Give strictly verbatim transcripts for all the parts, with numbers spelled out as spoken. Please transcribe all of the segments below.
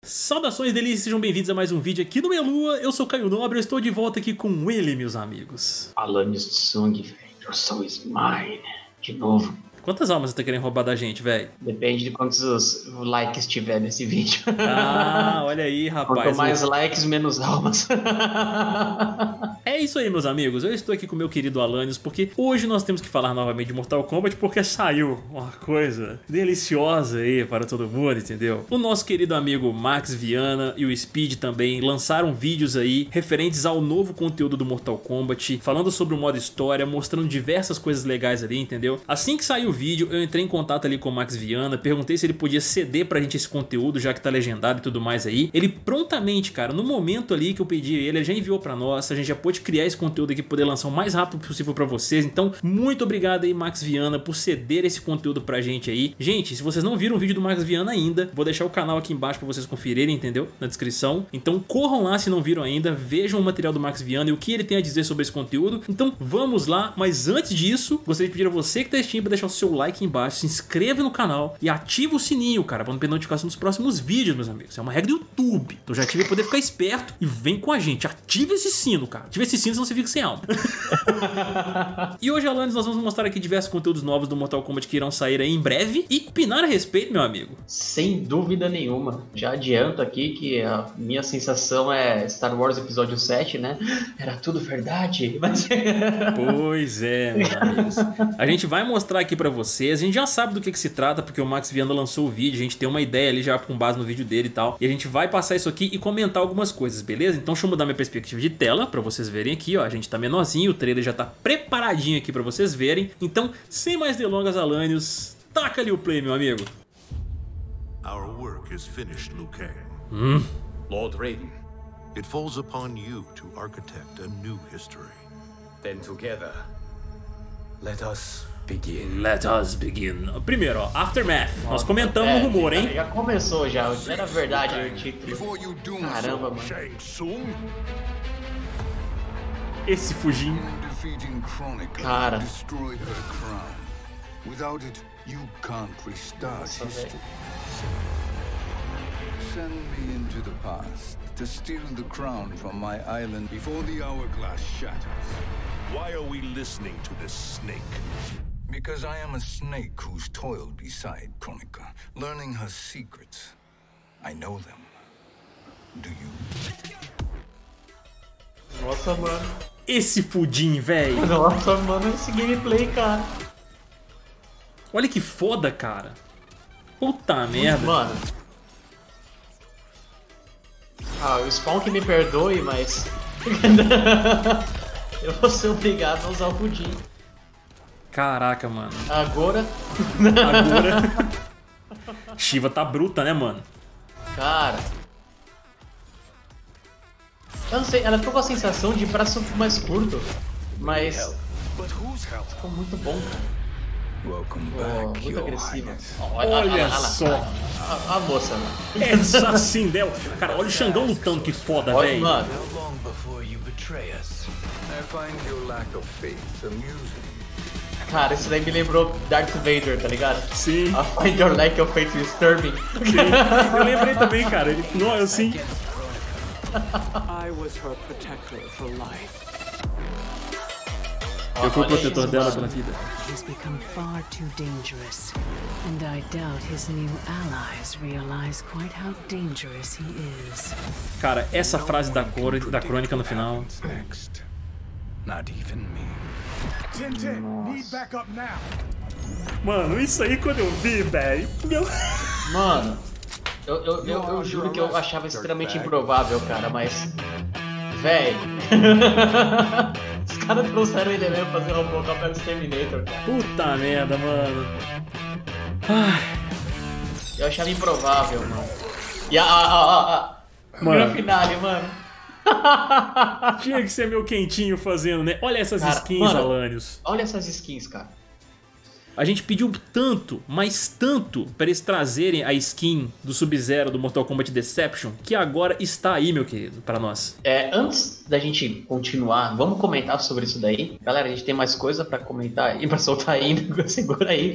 Saudações delícias, sejam bem-vindos a mais um vídeo aqui do Meia Lua. Eu sou o Caio Nobre, eu estou de volta aqui com ele, meus amigos. Alanis Tsung, your soul is mine. De novo. Quantas almas você tá querendo roubar da gente, velho? Depende de quantos likes tiver nesse vídeo. Ah, olha aí, rapaz. Quanto mais eu... likes, menos almas. É isso aí, meus amigos. Eu estou aqui com o meu querido Alanis, porque hoje nós temos que falar novamente de Mortal Kombat, porque saiu uma coisa deliciosa aí para todo mundo, entendeu? O nosso querido amigo Max Viana e o Speed também lançaram vídeos aí referentes ao novo conteúdo do Mortal Kombat, falando sobre o modo história, mostrando diversas coisas legais ali, entendeu? Assim que saiu o vídeo, eu entrei em contato ali com o Max Viana, perguntei se ele podia ceder pra gente esse conteúdo, já que tá legendado e tudo mais aí. Ele prontamente, cara, no momento ali que eu pedi ele, ele já enviou pra nós, a gente já pôde criar esse conteúdo aqui, poder lançar o mais rápido possível pra vocês. Então, muito obrigado aí, Max Viana, por ceder esse conteúdo pra gente aí. Gente, se vocês não viram o vídeo do Max Viana ainda, vou deixar o canal aqui embaixo pra vocês conferirem, entendeu? Na descrição. Então, corram lá se não viram ainda, vejam o material do Max Viana e o que ele tem a dizer sobre esse conteúdo. Então, vamos lá, mas antes disso, gostaria de pedir a você que tá assistindo pra deixar o seu like embaixo, se inscreva no canal e ativa o sininho, cara, pra não perder notificação dos próximos vídeos, meus amigos. Isso é uma regra do YouTube. Então já ative pra poder ficar esperto e vem com a gente. Ativa esse sino, cara. Ativa esse sino, senão você fica sem alma. E hoje, Alanis, nós vamos mostrar aqui diversos conteúdos novos do Mortal Kombat que irão sair aí em breve e opinar a respeito, meu amigo. Sem dúvida nenhuma. Já adianto aqui que a minha sensação é Star Wars Episódio sete, né? Era tudo verdade. Mas... Pois é, meus amigos. A gente vai mostrar aqui pra vocês. A gente já sabe do que, que se trata, porque o Max Viana lançou o vídeo, a gente tem uma ideia ali já com base no vídeo dele e tal. E a gente vai passar isso aqui e comentar algumas coisas, beleza? Então deixa eu mudar minha perspectiva de tela pra vocês verem aqui, ó. A gente tá menorzinho, o trailer já tá preparadinho aqui pra vocês verem. Então, sem mais delongas, Alanis, taca ali o play, meu amigo. Our work is finished, Liu Kang. Hum? Lord Raiden. It falls upon you to architect a new history. Then together, let us begin. Let us begin. Primeiro, ó, Aftermath. Nós comentamos é, no rumor, hein? Já começou já, era verdade o título. Caramba, mano. Esse Fujin. Cara. Without it, you can't restart history. Send me into the past to steal the crown from my island before the hourglass shatters. Why are we listening to this snake? Because I am a snake who's toiled beside Kronika, learning her secrets. I know them. Do you? Nossa, mano. Esse Fujin, velho. Nossa, mano, esse gameplay, cara. Olha que foda, cara. Puta merda. Mano. Ah, o Spawn que me perdoe, mas... eu vou ser obrigado a usar o Fujin. Caraca, mano. Agora... Agora... Shiva tá bruta, né, mano? Cara... Eu não sei, ela ficou com a sensação de braço mais curto, mas... ficou muito bom, cara. Oh, muito agressiva. Olha, olha, olha só. A, a moça, mano. Essa sim deu. Cara, olha o Xangão lutando, que foda, velho. Mano. Cara, isso daí me lembrou Darth Vader, tá ligado? Sim. I find your lack of faith disturbing. Eu lembrei também, cara. Ele, não, eu sim. I was her protector for life. Eu fui o protetor dela pela vida. He's become far too dangerous, and I doubt his new allies realize quite how dangerous he is. Cara, essa frase da, cor, da crônica no final. Next. Not even me. Mano, isso aí quando eu vi, velho. Meu... Mano, eu, eu, eu, eu juro que eu achava extremamente improvável, cara, mas... Véi. Os caras trouxeram ele mesmo pra fazer um Robocop pelo Terminator, cara. Puta merda, mano. Ai. Eu achava improvável, mano. E a... a, a, a mano. Finale, mano. Tinha que ser meu quentinho fazendo, né? Olha essas cara, skins, mano, Alanis. Olha essas skins, cara. A gente pediu tanto, mas tanto, para eles trazerem a skin do Sub-Zero do Mortal Kombat Deception, que agora está aí, meu querido, para nós. É, antes da gente continuar, vamos comentar sobre isso daí. Galera, a gente tem mais coisa para comentar e para soltar ainda, segura aí.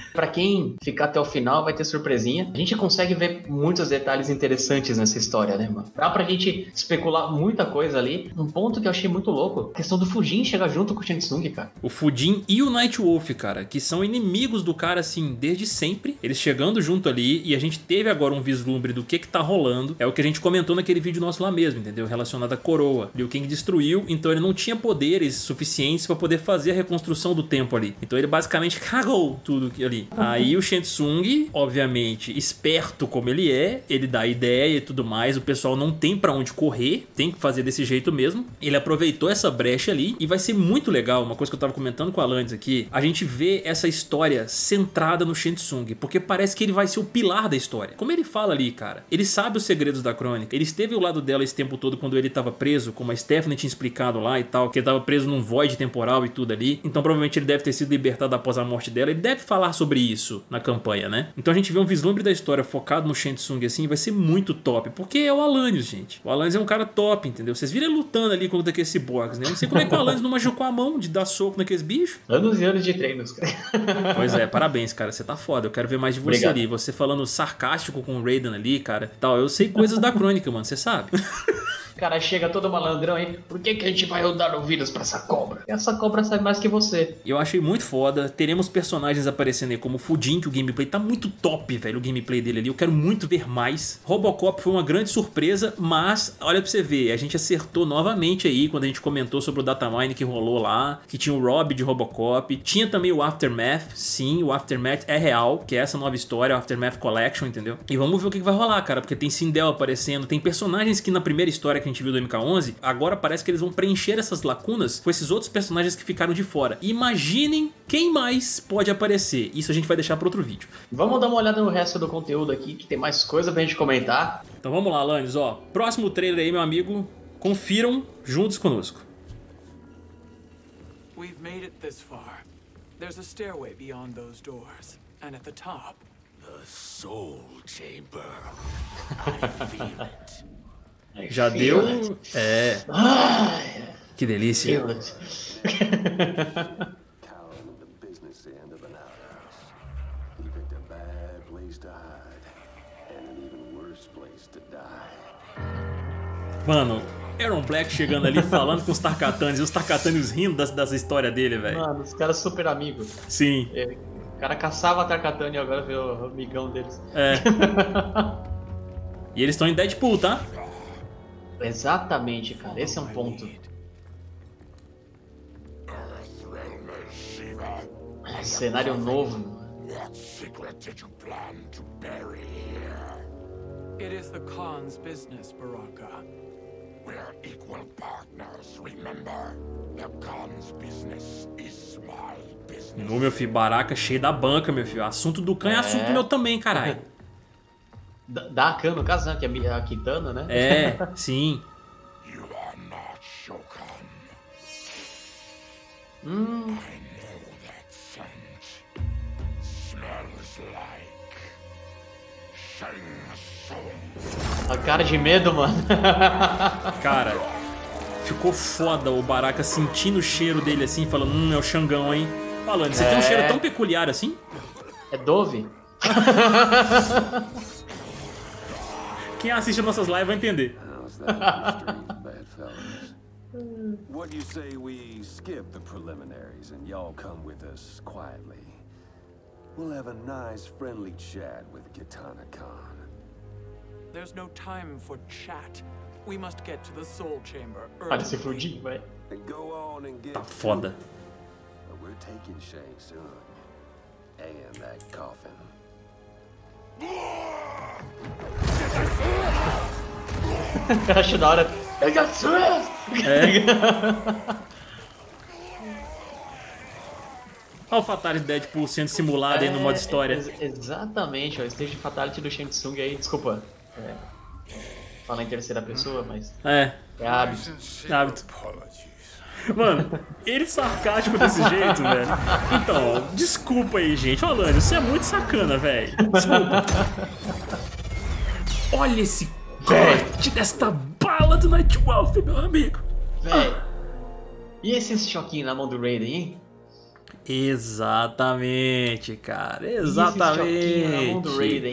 Pra quem ficar até o final vai ter surpresinha. A gente consegue ver muitos detalhes interessantes nessa história, né, mano? Dá pra gente especular muita coisa ali. Um ponto que eu achei muito louco, a questão do Fujin chegar junto com o Shang Tsung, cara. O Fujin e o Nightwolf, cara, que são inimigos do cara, assim, desde sempre. Eles chegando junto ali, e a gente teve agora um vislumbre do que que tá rolando. É o que a gente comentou naquele vídeo nosso lá mesmo, entendeu? Relacionado à coroa. Liu Kang destruiu, então ele não tinha poderes suficientes pra poder fazer a reconstrução do tempo ali. Então ele basicamente cagou tudo ali. Aí o Shang Tsung, obviamente, esperto como ele é, ele dá ideia e tudo mais, o pessoal não tem pra onde correr, tem que fazer desse jeito mesmo. Ele aproveitou essa brecha ali e vai ser muito legal, uma coisa que eu tava comentando com a Alanis aqui, a gente vê essa história centrada no Shang Tsung, porque parece que ele vai ser o pilar da história. Como ele fala ali, cara, ele sabe os segredos da crônica, ele esteve ao lado dela esse tempo todo quando ele tava preso, como a Stephanie tinha explicado lá e tal, que ele tava preso num void temporal e tudo ali, então provavelmente ele deve ter sido libertado após a morte dela, ele deve falar sobre isso na campanha, né? Então a gente vê um vislumbre da história focado no Shang Tsung assim, vai ser muito top, porque é o Alanis, gente. O Alanis é um cara top, entendeu? Vocês viram ele lutando ali contra aqueles ciborgues, né? Eu não sei como é que o Alanis não machucou a mão de dar soco naqueles bichos. Anos e anos de treinos, cara. Pois é, parabéns, cara. Você tá foda. Eu quero ver mais de você Obrigado. ali. Você falando sarcástico com o Raiden ali, cara. Tal, eu sei coisas da crônica, mano. Você sabe. Cara, chega todo malandrão aí. Por que que a gente vai dar ouvidos pra essa cobra? Essa cobra sabe mais que você. Eu achei muito foda. Teremos personagens aparecendo aí como o Fujin, que o gameplay tá muito top, velho. O gameplay dele ali. Eu quero muito ver mais. Robocop foi uma grande surpresa, mas olha pra você ver. A gente acertou novamente aí quando a gente comentou sobre o datamine que rolou lá. Que tinha o Rob de Robocop. Tinha também o Aftermath. Sim, o Aftermath é real. Que é essa nova história, o Aftermath Collection, entendeu? E vamos ver o que vai rolar, cara. Porque tem Sindel aparecendo. Tem personagens que na primeira história que a gente viu do M K onze, agora parece que eles vão preencher essas lacunas com esses outros personagens que ficaram de fora. Imaginem quem mais pode aparecer. Isso a gente vai deixar para outro vídeo. Vamos dar uma olhada no resto do conteúdo aqui, que tem mais coisa pra gente comentar. Então vamos lá, Alanis, ó. Próximo trailer aí, meu amigo. Confiram juntos conosco. We've made it this far. There's a stairway beyond those doors, and at the top, the Soul Chamber. I feel it. Já deu... É. Que delícia. Mano, Aaron Black chegando ali falando com os Tarkatanes e os Tarkatanes rindo das, das histórias dele, velho. Mano, os caras super amigos. Sim. É, o cara caçava a Tarkatane e agora vê o amigão deles. É. E eles estão em Deadpool, tá? Exatamente, cara. Esse é um ponto. Cenário novo. It is the Khan's business, Baraka. We're equal partners, remember? The Khan's business is my business. No, meu filho, Baraka cheio da banca, meu filho. Assunto do Khan é, é assunto meu também, caralho. Da Khan, no caso, né? Que é a Kitana, né? É, sim. You are not Shokan. Hum. I know that scent. Smells like Shang Tsung. A cara de medo, mano. Cara, ficou foda o Baraka sentindo o cheiro dele assim, falando, hum, é o Xangão, hein? Falando, você é... tem um cheiro tão peculiar assim? É Dove? Quem assiste nossas lives vai entender. What do you say we skip the preliminaries and y'all come with us quietly? We'll have a nice friendly chat with Kitana Khan. There's no time for chat. We must get to the Soul Chamber urgently. Parece fudinho, vai. Tá foda. We're taking Shang Tsung and that coffin. Acho da hora. Eu já sou. É. Olha o Fatality Deadpool sendo simulado é, aí no modo história. Ex exatamente, ó, o stage Fatality do Shang Tsung aí, desculpa. É, falar em terceira pessoa, mas. É. É hábito. Hábito. Mano, ele sarcástico desse jeito, velho. Então, desculpa aí, gente. Ô, Alanis, você é muito sacana, velho. Desculpa. Olha esse corte desta bala do Nightwolf, meu amigo. Velho. E esse choquinho na mão do Raiden, hein? Exatamente, cara. Exatamente.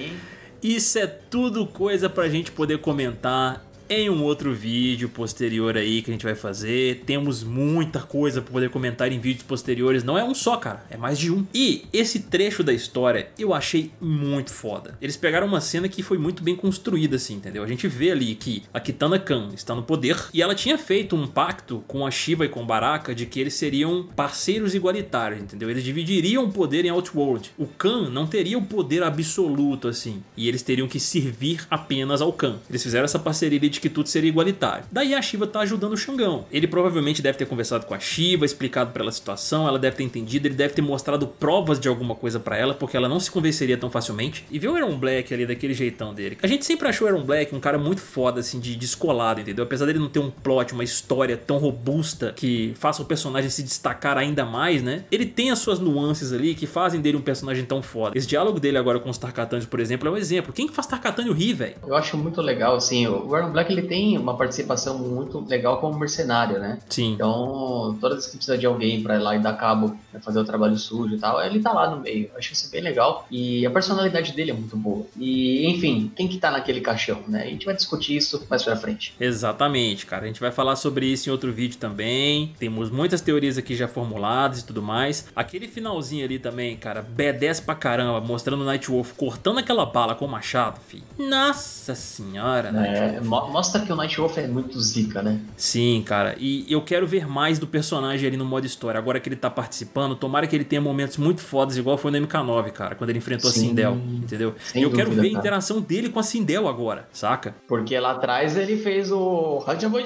Isso é tudo coisa pra gente poder comentar em um outro vídeo posterior aí que a gente vai fazer. Temos muita coisa pra poder comentar em vídeos posteriores. Não é um só, cara, é mais de um. E esse trecho da história eu achei muito foda. Eles pegaram uma cena que foi muito bem construída, assim, entendeu? A gente vê ali que a Kitana Kan está no poder e ela tinha feito um pacto com a Shiva e com o Baraka de que eles seriam parceiros igualitários, entendeu? Eles dividiriam o poder em Outworld. O Kan não teria o poder absoluto, assim, e eles teriam que servir apenas ao Kan. Eles fizeram essa parceria ali de que tudo seria igualitário. Daí a Shiva tá ajudando o Xangão. Ele provavelmente deve ter conversado com a Shiva, explicado pra ela a situação, ela deve ter entendido, ele deve ter mostrado provas de alguma coisa pra ela, porque ela não se convenceria tão facilmente. E ver o Aaron Black ali daquele jeitão dele. A gente sempre achou o Aaron Black um cara muito foda, assim, de descolado, entendeu? Apesar dele não ter um plot, uma história tão robusta que faça o personagem se destacar ainda mais, né? Ele tem as suas nuances ali que fazem dele um personagem tão foda. Esse diálogo dele agora com os Tarkatans, por exemplo, é um exemplo. Quem que faz Tarkatânio rir, velho? Eu acho muito legal, assim, o Aaron Black ele tem uma participação muito legal como mercenário, né? Sim. Então, toda vez que precisa de alguém pra ir lá e dar cabo, né, fazer o trabalho sujo e tal, ele tá lá no meio. Eu acho isso bem legal. E a personalidade dele é muito boa. E, enfim, quem que tá naquele caixão, né? A gente vai discutir isso mais pra frente. Exatamente, cara. A gente vai falar sobre isso em outro vídeo também. Temos muitas teorias aqui já formuladas e tudo mais. Aquele finalzinho ali também, cara, B dez pra caramba, mostrando o Nightwolf cortando aquela bala com o machado, filho. Nossa senhora, né? É, mostra que o Nightwolf é muito zica, né? Sim, cara. E eu quero ver mais do personagem ali no modo história. Agora que ele tá participando, tomara que ele tenha momentos muito fodas, igual foi no M K nove, cara, quando ele enfrentou Sim. a Sindel, entendeu? Sem e eu dúvida, quero ver cara. a interação dele com a Sindel agora, saca? Porque lá atrás ele fez o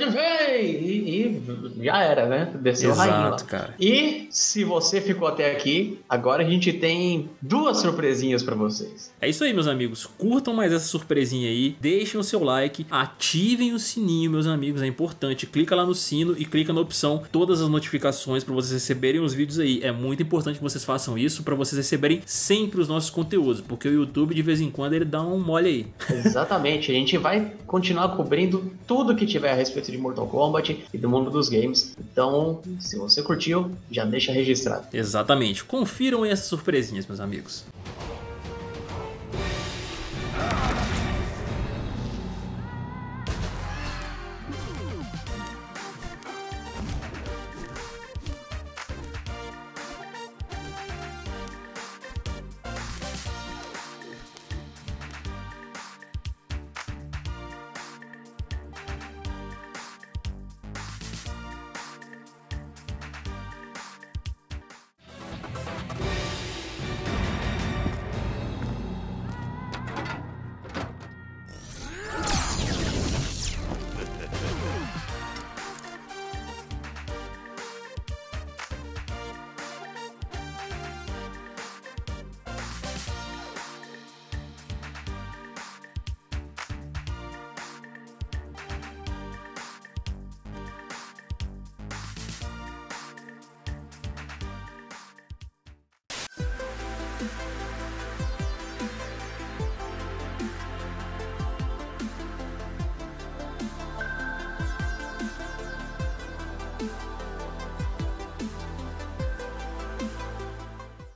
e, e já era, né? Desceu Exato, o rainho lá. Cara. E se você ficou até aqui, agora a gente tem duas surpresinhas pra vocês. É isso aí, meus amigos. Curtam mais essa surpresinha aí, deixem o seu like, ativem o sininho, meus amigos, é importante. Clica lá no sino e clica na opção todas as notificações para vocês receberem os vídeos aí. É muito importante que vocês façam isso para vocês receberem sempre os nossos conteúdos, porque o YouTube de vez em quando ele dá um mole aí. Exatamente, a gente vai continuar cobrindo tudo que tiver a respeito de Mortal Kombat e do mundo dos games. Então, se você curtiu, já deixa registrado. Exatamente, confiram essas surpresinhas, meus amigos.